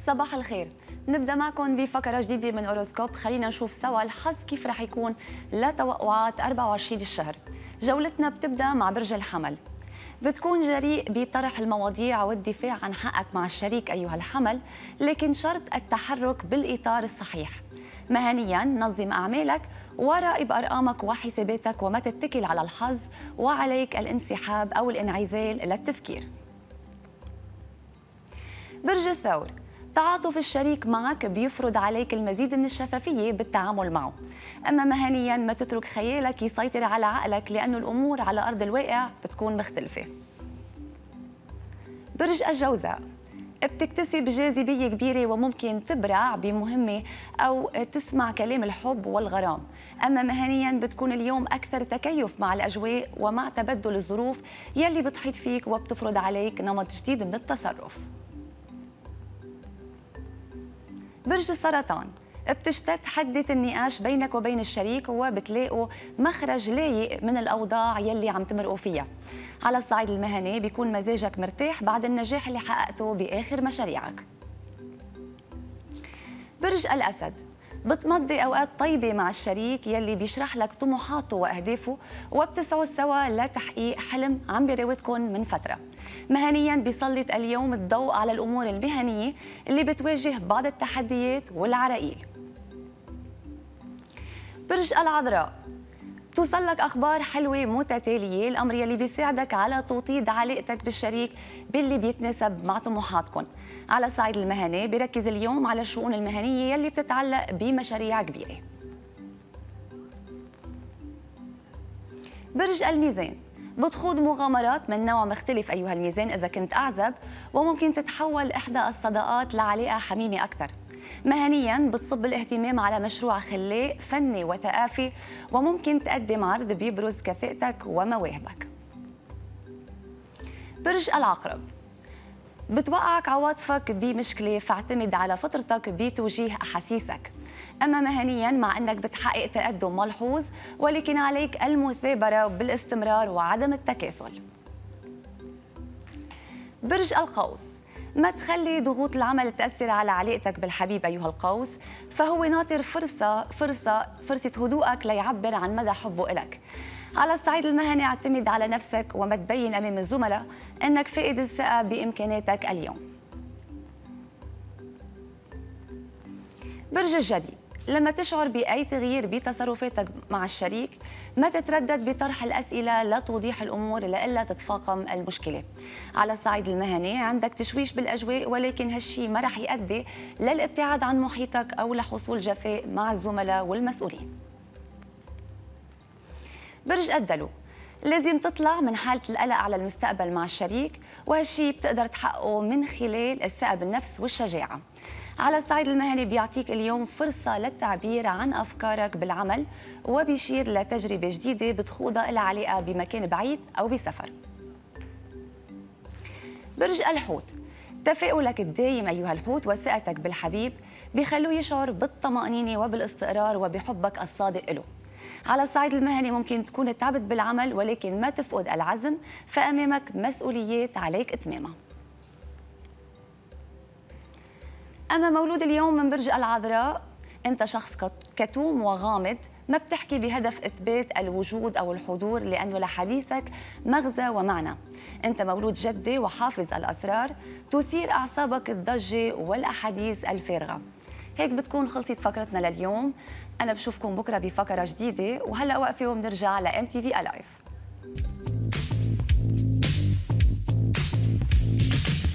صباح الخير. نبدأ معكم بفقرة جديدة من أوروسكوب. خلينا نشوف سوا الحظ كيف رح يكون لتوقعات 24 الشهر. جولتنا بتبدأ مع برج الحمل. بتكون جريء بطرح المواضيع والدفاع عن حقك مع الشريك أيها الحمل، لكن شرط التحرك بالإطار الصحيح. مهنياً نظم أعمالك وراقب أرقامك وحساباتك وما تتكل على الحظ، وعليك الانسحاب أو الانعزال للتفكير. برج الثور. تعاطف الشريك معك بيفرض عليك المزيد من الشفافية بالتعامل معه، أما مهنياً ما تترك خيالك يسيطر على عقلك، لأن الأمور على أرض الواقع بتكون مختلفة. برج الجوزاء. بتكتسب جاذبية كبيرة وممكن تبرع بمهمة أو تسمع كلام الحب والغرام، أما مهنياً بتكون اليوم أكثر تكيف مع الأجواء ومع تبدل الظروف يلي بتحيط فيك وبتفرض عليك نمط جديد من التصرف. برج السرطان. بتشتد حدة النقاش بينك وبين الشريك وبتلاقوا مخرج لايق من الأوضاع يلي عم تمرقوا فيها. على الصعيد المهني بيكون مزاجك مرتاح بعد النجاح اللي حققته بآخر مشاريعك. برج الأسد. بتمضي أوقات طيبة مع الشريك يلي بيشرح لك طموحاته وأهدافه، وبتسعوا سوا لتحقيق حلم عم بيراودكم من فترة. مهنياً بيسلط اليوم الضوء على الأمور المهنية اللي بتواجه بعض التحديات والعراقيل. برج العذراء. بتوصل لك أخبار حلوة متتالية، الأمر يلي بيساعدك على توطيد علاقتك بالشريك باللي بيتناسب مع طموحاتكم. على الصعيد المهني بيركز اليوم على الشؤون المهنية يلي بتتعلق بمشاريع كبيرة. برج الميزان. بتخوض مغامرات من نوع مختلف أيها الميزان إذا كنت أعزب، وممكن تتحول إحدى الصداقات لعلاقة حميمة أكثر. مهنياً بتصب الاهتمام على مشروع خلاق فني وثقافي، وممكن تقدم عرض بيبرز كفاءتك ومواهبك. برج العقرب. بتوقعك عواطفك بمشكلة، فاعتمد على فطرتك بتوجيه أحاسيسك. أما مهنياً مع أنك بتحقق تقدم ملحوظ، ولكن عليك المثابرة بالاستمرار وعدم التكاسل. برج القوس. ما تخلي ضغوط العمل تأثر على علاقتك بالحبيب أيها القوس، فهو ناطر فرصة هدوءك ليعبر عن مدى حبه إلك. على الصعيد المهني اعتمد على نفسك وما تبين أمام الزملاء أنك فاقد الثقة بإمكاناتك اليوم. برج الجدي. لما تشعر بأي تغيير بتصرفاتك مع الشريك ما تتردد بطرح الأسئلة لتوضيح الأمور لئلا تتفاقم المشكلة. على الصعيد المهني عندك تشويش بالأجواء، ولكن هالشي ما رح يؤدي للابتعاد عن محيطك أو لحصول جفاء مع الزملاء والمسؤولين. برج الدلو. لازم تطلع من حالة القلق على المستقبل مع الشريك، وهالشي بتقدر تحققه من خلال الثقة بالنفس والشجاعة. على الصعيد المهني بيعطيك اليوم فرصة للتعبير عن أفكارك بالعمل، وبيشير لتجربة جديدة بتخوضها لها علاقة بمكان بعيد أو بسفر. برج الحوت. تفاؤلك الدايم أيها الحوت وثقتك بالحبيب بيخلوه يشعر بالطمأنينة وبالاستقرار وبحبك الصادق له. على الصعيد المهني ممكن تكون تعبت بالعمل، ولكن ما تفقد العزم، فأمامك مسؤوليات عليك إتمامها. أما مولود اليوم من برج العذراء، أنت شخص كتوم وغامض، ما بتحكي بهدف إثبات الوجود أو الحضور، لأنه لحديثك مغزى ومعنى. أنت مولود جدي وحافظ الأسرار، تثير أعصابك الضجة والأحاديث الفارغة. هيك بتكون خلصت فقرتنا لليوم. أنا بشوفكم بكرة بفقرة جديدة، وهلأ وقفة وبنرجع ل MTV Alive.